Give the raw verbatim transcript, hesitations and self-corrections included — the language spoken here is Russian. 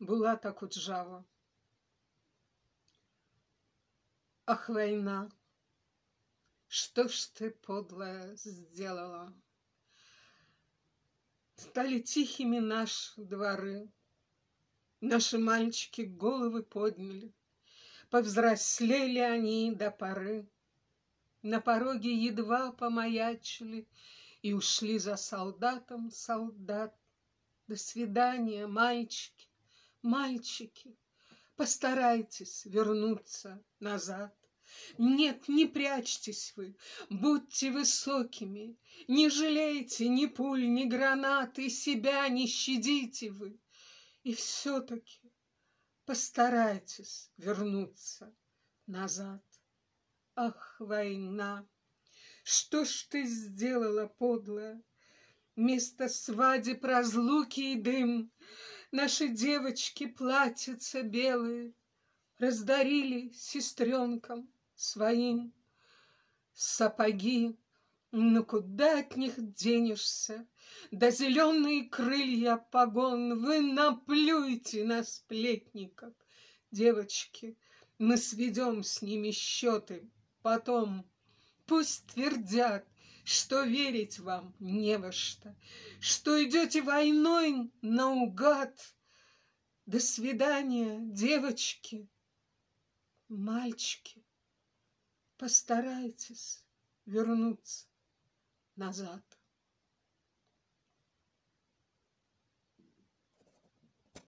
Булата Куджава. Ах, война, что ж ты, подлая, сделала? Стали тихими наши дворы, наши мальчики головы подняли, повзрослели они до поры, на пороге едва помаячили и ушли за солдатом солдат. До свидания, мальчики, мальчики, постарайтесь вернуться назад. Нет, не прячьтесь вы, будьте высокими, не жалейте ни пуль, ни гранат, и себя не щадите вы. И все-таки постарайтесь вернуться назад. Ах, война, что ж ты сделала, подлая? Вместо свадеб разлуки и дым наши девочки платьица белые раздарили сестренкам своим. Сапоги, ну куда от них денешься? Да зеленые крылья погон, вы наплюйте на сплетников. Девочки, мы сведем с ними счеты потом. Пусть твердят, что верить вам не во что, что идете войной наугад. До свидания, девочки, мальчики, постарайтесь вернуться назад.